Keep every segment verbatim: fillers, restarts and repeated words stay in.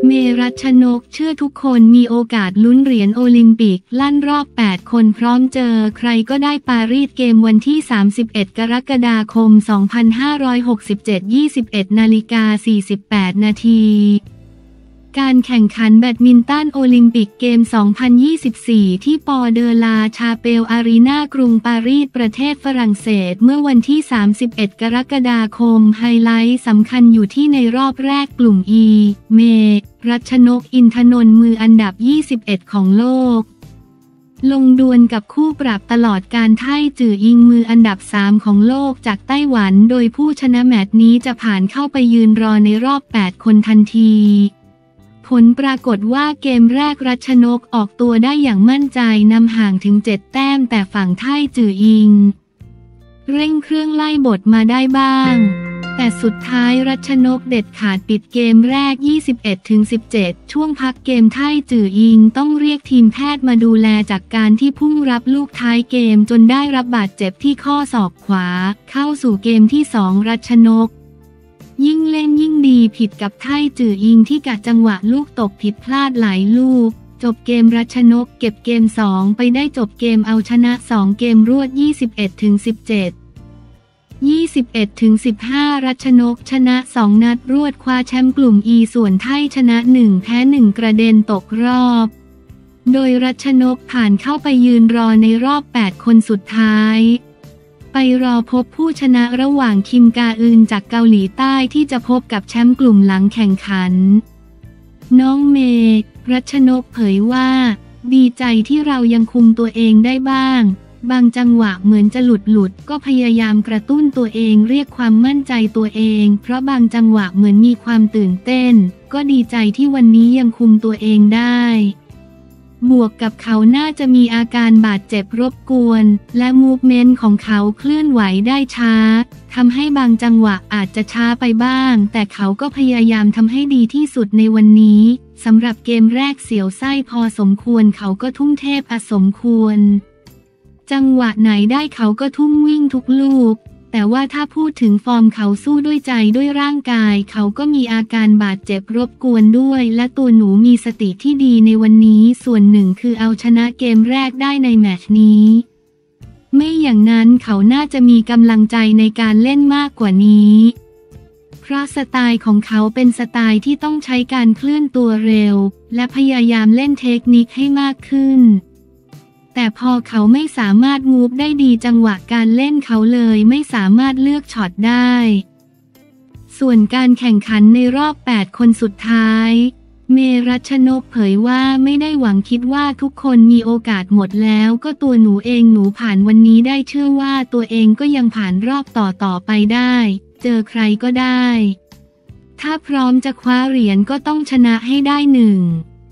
เมรัชนกเชื่อทุกคนมีโอกาสลุ้นเหรียญโอลิมปิกลั่นรอบแปดคนพร้อมเจอใครก็ได้ปารีสเกมวันที่สามสิบเอ็ดกรกฎาคมสองพันห้าร้อยหกสิบเจ็ด ยี่สิบเอ็ดนาฬิกาสี่สิบแปดนาทีการแข่งขันแบดมินตันโอลิมปิกเกม สองพันยี่สิบสี่ ที่ปอเดอลาชาเปลอารีนากรุงปารีสประเทศฝรั่งเศสเมื่อวันที่สามสิบเอ็ดกรกฎาคมไฮไลท์สำคัญอยู่ที่ในรอบแรกกลุ่ม E เมรัชนกอินทนนท์มืออันดับยี่สิบเอ็ดของโลกลงดวลกับคู่ปรับตลอดการไท่จื่ออิงมืออันดับสามของโลกจากไต้หวันโดยผู้ชนะแมตช์นี้จะผ่านเข้าไปยืนรอในรอบแปดคนทันทีผลปรากฏว่าเกมแรกรัชนกออกตัวได้อย่างมั่นใจนำห่างถึงเจ็ดแต้มแต่ฝั่งไท่จื่ออิงเร่งเครื่องไล่บทมาได้บ้างแต่สุดท้ายรัชนกเด็ดขาดปิดเกมแรก ยี่สิบเอ็ดถึงสิบเจ็ด ช่วงพักเกมไท่จื่ออิงต้องเรียกทีมแพทย์มาดูแลจากการที่พุ่งรับลูกท้ายเกมจนได้รับบาดเจ็บที่ข้อศอกขวาเข้าสู่เกมที่สองรัชนกยิ่งเล่นยิ่งดีผิดกับไท่จื่ออิงที่กะจังหวะลูกตกผิดพลาดหลายลูกจบเกมรัชนกเก็บเกมสองไปได้จบเกมเอาชนะสองเกมรวด ยี่สิบเอ็ดถึงสิบเจ็ด ยี่สิบเอ็ดถึงสิบห้า รัชนกชนะสองนัดรวดคว้าแชมป์กลุ่ม E ส่วนไท่ชนะหนึ่งแพ้หนึ่งกระเด็นตกรอบโดยรัชนกผ่านเข้าไปยืนรอในรอบแปดคนสุดท้ายไปรอพบผู้ชนะระหว่างคิมกาอึนจากเกาหลีใต้ที่จะพบกับแชมป์กลุ่มหลังแข่งขันน้องเมรัชนกเผยว่าดีใจที่เรายังคุมตัวเองได้บ้างบางจังหวะเหมือนจะหลุดหลุดก็พยายามกระตุ้นตัวเองเรียกความมั่นใจตัวเองเพราะบางจังหวะเหมือนมีความตื่นเต้นก็ดีใจที่วันนี้ยังคุมตัวเองได้บวกกับเขาน่าจะมีอาการบาดเจ็บรบกวนและมูฟเมนต์ของเขาเคลื่อนไหวได้ช้าทำให้บางจังหวะอาจจะช้าไปบ้างแต่เขาก็พยายามทำให้ดีที่สุดในวันนี้สำหรับเกมแรกเสียวไส้พอสมควรเขาก็ทุ่มเทพอสมควรจังหวะไหนได้เขาก็ทุ่มวิ่งทุกลูกแต่ว่าถ้าพูดถึงฟอร์มเขาสู้ด้วยใจด้วยร่างกายเขาก็มีอาการบาดเจ็บรบกวนด้วยและตัวหนูมีสติที่ดีในวันนี้ส่วนหนึ่งคือเอาชนะเกมแรกได้ในแมตช์นี้ไม่อย่างนั้นเขาน่าจะมีกำลังใจในการเล่นมากกว่านี้เพราะสไตล์ของเขาเป็นสไตล์ที่ต้องใช้การเคลื่อนตัวเร็วและพยายามเล่นเทคนิคให้มากขึ้นแต่พอเขาไม่สามารถมูฟได้ดีจังหวะการเล่นเขาเลยไม่สามารถเลือกช็อตได้ส่วนการแข่งขันในรอบแปดคนสุดท้ายเมรัชนกเผยว่าไม่ได้หวังคิดว่าทุกคนมีโอกาสหมดแล้วก็ตัวหนูเองหนูผ่านวันนี้ได้เชื่อว่าตัวเองก็ยังผ่านรอบต่อต่อไปได้เจอใครก็ได้ถ้าพร้อมจะคว้าเหรียญก็ต้องชนะให้ได้หนึ่ง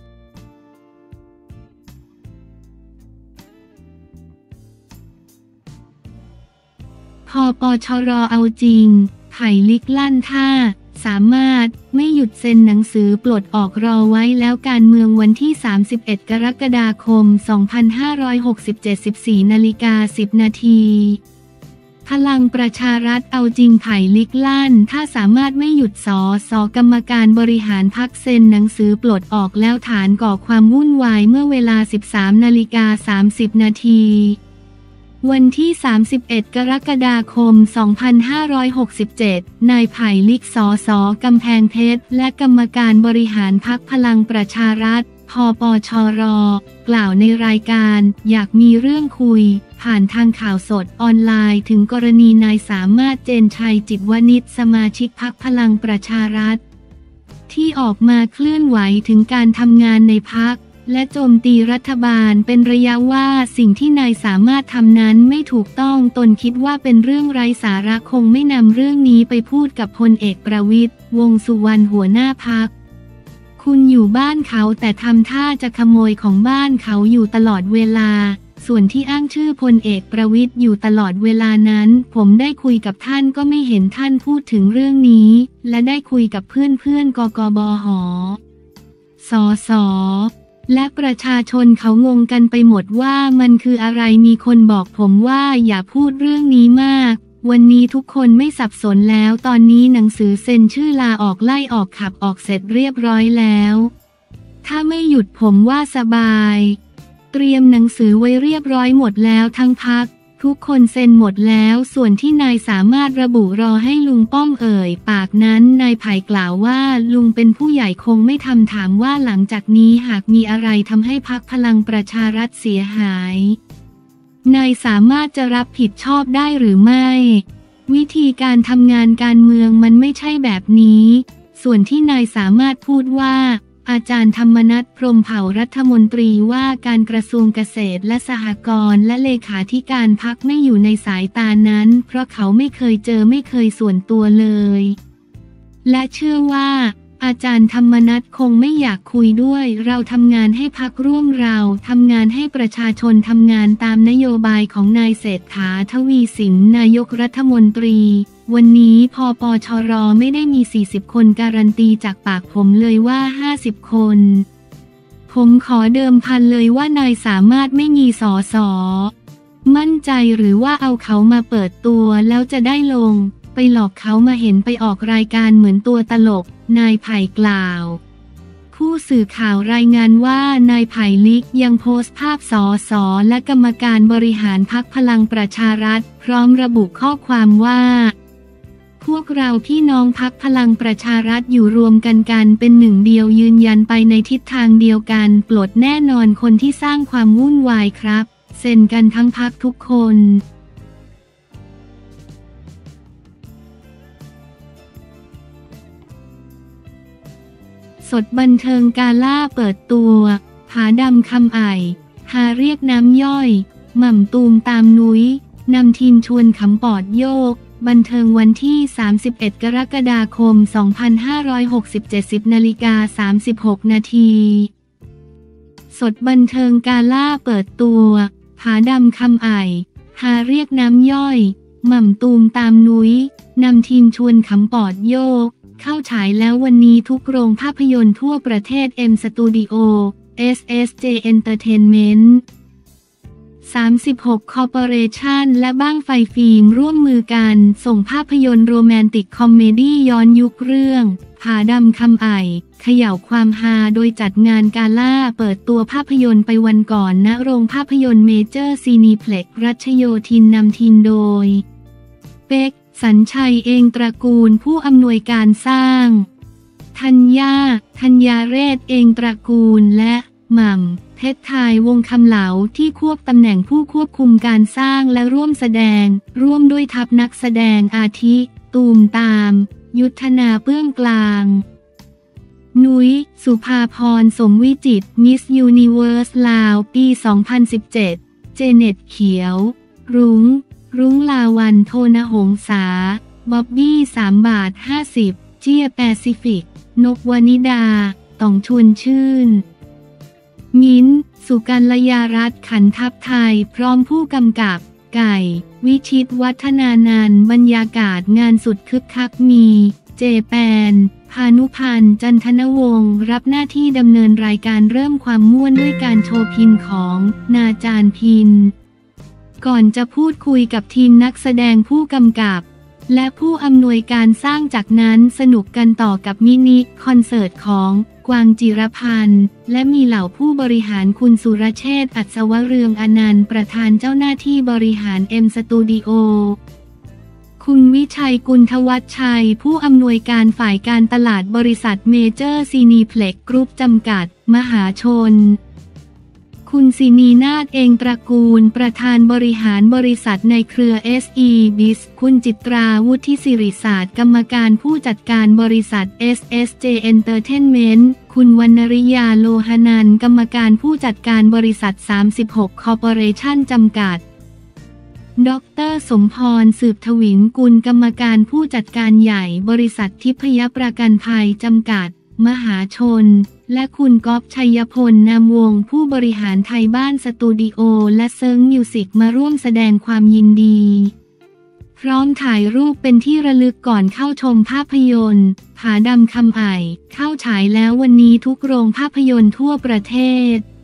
พอปชรเอาจริงไผ่ลิกลั่นท่าสามารถไม่หยุดเซ็นหนังสือปลดออกรอไว้แล้วการเมืองวันที่สามสิบเอ็ดกรกฎาคมสองพันห้าร้อยหกสิบเจ็ด สิบสี่นาฬิกาสิบนาทีพลังประชารัฐเอาจริงไผ่ลิกลั่นถ้าสามารถไม่หยุดสอสอกรรมการบริหารพรรคเซ็นหนังสือปลดออกแล้วฐานก่อความวุ่นวายเมื่อเวลา สิบสามนาฬิกาสามสิบนาทีวันที่สามสิบเอ็ดกรกฎาคมสองพันห้าร้อยหกสิบเจ็ดนายไผ่ลิกสสกำแพงเพชรและกรรมการบริหารพรรคพลังประชารัฐพปชรกล่าวในรายการอยากมีเรื่องคุยผ่านทางข่าวสดออนไลน์ถึงกรณีนายสามารถเจนชัยจิตวณิชสมาชิกพรรคพลังประชารัฐที่ออกมาเคลื่อนไหวถึงการทำงานในพรรคและโจมตีรัฐบาลเป็นระยะว่าสิ่งที่นายสามารถทำนั้นไม่ถูกต้องตนคิดว่าเป็นเรื่องไร้สาระคงไม่นำเรื่องนี้ไปพูดกับพลเอกประวิตรวงษ์สุวรรณหัวหน้าพรรคคุณอยู่บ้านเขาแต่ทำท่าจะขโมยของบ้านเขาอยู่ตลอดเวลาส่วนที่อ้างชื่อพลเอกประวิตรอยู่ตลอดเวลานั้นผมได้คุยกับท่านก็ไม่เห็นท่านพูดถึงเรื่องนี้และได้คุยกับเพื่อนๆกกบห.สสและประชาชนเขางงกันไปหมดว่ามันคืออะไรมีคนบอกผมว่าอย่าพูดเรื่องนี้มากวันนี้ทุกคนไม่สับสนแล้วตอนนี้หนังสือเซ็นชื่อลาออกไล่ออกขับออกเสร็จเรียบร้อยแล้วถ้าไม่หยุดผมว่าสบายเตรียมหนังสือไว้เรียบร้อยหมดแล้วทั้งพรรคทุกคนเซ็นหมดแล้วส่วนที่นายสามารถระบุรอให้ลุงป้อมเอ่ยปากนั้นนายไผ่กล่าวว่าลุงเป็นผู้ใหญ่คงไม่ทำถามว่าหลังจากนี้หากมีอะไรทำให้พรรคพลังประชารัฐเสียหายนายสามารถจะรับผิดชอบได้หรือไม่วิธีการทำงานการเมืองมันไม่ใช่แบบนี้ส่วนที่นายสามารถพูดว่าอาจารย์ธรรมนัส พรหมเผ่ารัฐมนตรีว่าการกระทรวงเกษตรและสหกรณ์และเลขาธิการพรรคไม่อยู่ในสายตานั้นเพราะเขาไม่เคยเจอไม่เคยส่วนตัวเลยและเชื่อว่าอาจารย์ธรรมนัสคงไม่อยากคุยด้วยเราทำงานให้พรรคร่วมเราทำงานให้ประชาชนทำงานตามนโยบายของนายเศรษฐาทวีสินนายกรัฐมนตรีวันนี้พปชรไม่ได้มีสี่สิบคนการันตีจากปากผมเลยว่าห้าสิบคนผมขอเดิมพันเลยว่านายสามารถไม่มีสอสอมั่นใจหรือว่าเอาเขามาเปิดตัวแล้วจะได้ลงไปหลอกเขามาเห็นไปออกรายการเหมือนตัวตลกนายไผ่กล่าวผู้สื่อข่าวรายงานว่านายไผ่ลิกยังโพสต์ภาพสอสอและกรรมการบริหารพรรคพลังประชารัฐพร้อมระบุข้อความว่าพวกเราพี่น้องพรรคพลังประชารัฐอยู่รวมกันกันเป็นหนึ่งเดียวยืนยันไปในทิศทางเดียวกันปลดแน่นอนคนที่สร้างความวุ่นวายครับเซ็นกันทั้งพรรคทุกคนสดบันเทิงกาล่าเปิดตัวผาดำคำไอ่หาเรียกน้ำย่อยหม่ำตูมตามนุ้ยนำทีมชวนขำปอดโยกบันเทิงวันที่สามสิบเอ็ดกรกฎาคมสองพันห้าร้อยหกสิบเจ็ด สิบนาฬิกาสามสิบหกนาทีสดบันเทิงกาล่าเปิดตัวผาดำคำไอ่หาเรียกน้ำย่อยหม่ำตูมตามนุ้ยนำทีมชวนขำปอดโยกเข้าฉายแล้ววันนี้ทุกโรงภาพยนตร์ทั่วประเทศ M Studio เอส เอส เจ Entertainment สามสิบหก Corporation และบ้างไฟฟิล์มร่วมมือกันส่งภาพยนตร์โรแมนติกคอมเมดี้ย้อนยุคเรื่องผาดำคำไอ่เขย่าความฮาโดยจัดงานกาล่าเปิดตัวภาพยนตร์ไปวันก่อนณโรงภาพยนตร์เมเจอร์ซีนีเพล็กซ์รัชโยธินนำทีมโดยเป็กสัญชัยเองตระกูลผู้อำนวยการสร้างธัญญาธัญญาเรศเองตระกูลและหม่ำเพชรไทยวงคำเหลาที่ควบตำแหน่งผู้ควบคุมการสร้างและร่วมแสดงร่วมด้วยทัพนักแสดงอาทิตูมตามยุทธนาเปื้องกลางนุ้ยสุภาพรสมวิจิตรมิสยูนิเวิร์สลาวปีสองพันสิบเจ็ดเจเน็ตเขียวรุ้งรุ้งลาวันโทนหงษาบ๊อบบี้สามบาทห้าสิบเจียแปซิฟิกนกวนิดาต่องชวนชื่นมิ้นสุกัลยารัตน์ขันทัพไทยพร้อมผู้กำกับไก่วิชิตวัฒนานันท์บรรยากาศงานสุดคึกคักมีเจแปนพานุพันธ์จันทนวงศ์รับหน้าที่ดำเนินรายการเริ่มความม่วนด้วยการโชว์พินของนาจารพินก่อนจะพูดคุยกับทีมนักแสดงผู้กำกับและผู้อำนวยการสร้างจากนั้นสนุกกันต่อกับมินิคอนเสิร์ตของกวางจิรพันธ์และมีเหล่าผู้บริหารคุณสุรเชษฐ์อัศวเรืองอนันต์ประธานเจ้าหน้าที่บริหาร M Studio คุณวิชัยกุลทวัชชัยผู้อำนวยการฝ่ายการตลาดบริษัทเมเจอร์ซีนีเพล็กซ์กรุ๊ปจำกัดมหาชนคุณศินีนาถเองตระกูลประธานบริหารบริษัทในเครือ เอส อี Biz คุณจิตราวุฒิศิริศาสตร์กรรมการผู้จัดการบริษัท เอส เอส เจ Entertainment คุณวรรณริยาโลหนันท์กรรมการผู้จัดการบริษัทสามสิบหก Corporation จำกัดดร.สมพรสืบทวินกุลกรรมการผู้จัดการใหญ่บริษัททิพยประกันภัยจำกัดมหาชนและคุณก๊อฟชัยพลนามวงศ์ผู้บริหารไทยบ้านสตูดิโอและเซิงมิวสิกมาร่วมแสดงความยินดีพร้อมถ่ายรูปเป็นที่ระลึกก่อนเข้าชมภาพยนตร์ผาดำคำไอ่เข้าฉายแล้ววันนี้ทุกโรงภาพยนตร์ทั่วประเทศ